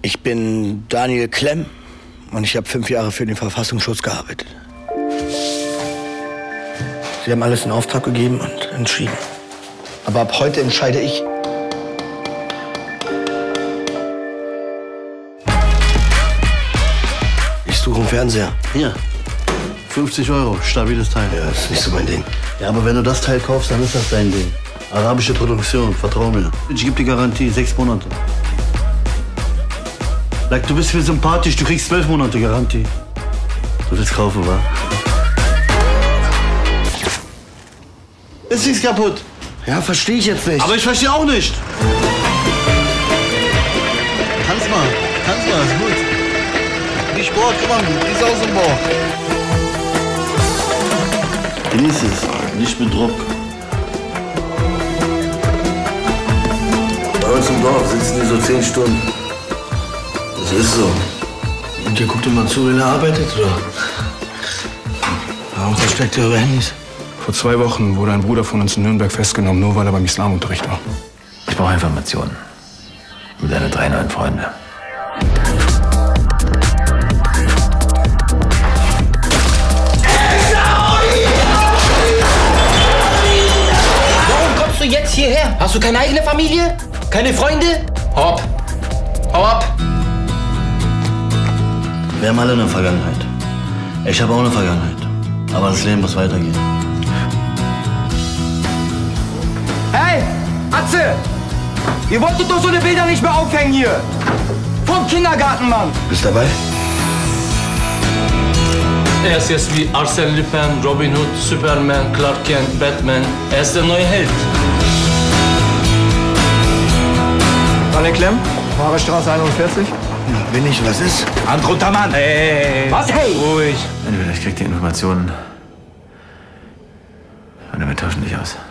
Ich bin Daniel Klemm und ich habe 5 Jahre für den Verfassungsschutz gearbeitet. Sie haben alles in Auftrag gegeben und entschieden. Aber ab heute entscheide ich. Ich suche einen Fernseher. Hier, 50 €, stabiles Teil. Ja, das ist nicht so mein Ding. Ja, aber wenn du das Teil kaufst, dann ist das dein Ding. Arabische Produktion, vertrau mir. Ich gebe die Garantie, 6 Monate. Du bist mir sympathisch, du kriegst 12 Monate Garantie. Du willst kaufen, wa? Ist nichts kaputt. Ja, verstehe ich jetzt nicht. Aber ich verstehe auch nicht. Tanz mal, ist gut. Die Sport, guck mal, die Saus im Bauch. Genieß es, nicht mit Druck. Bei uns im Dorf sitzen die so 10 Stunden. Das ist so. Und ihr guckt immer zu, wenn er arbeitet, oder? Warum versteckt ihr eure Handys? Vor 2 Wochen wurde ein Bruder von uns in Nürnberg festgenommen, nur weil er beim Islamunterricht war. Ich brauche Informationen über deine 3 neuen Freunde. Warum kommst du jetzt hierher? Hast du keine eigene Familie? Keine Freunde? Hau ab! Hau ab! Wir haben alle eine Vergangenheit. Ich habe auch eine Vergangenheit. Aber das Leben muss weitergehen. Hey, Atze! Ihr wolltet doch so eine Bilder nicht mehr aufhängen hier! Vom Kindergarten, Mann! Bist du dabei? Er ist jetzt wie Arsène Lupin, Robin Hood, Superman, Clark Kent, Batman. Er ist der neue Held. Daniel Klemm, Straße 41. Ja, bin ich, was ist? Hand runter, Mann! Hey. Was? Hey! Entweder ich krieg die Informationen oder wir tauschen dich aus.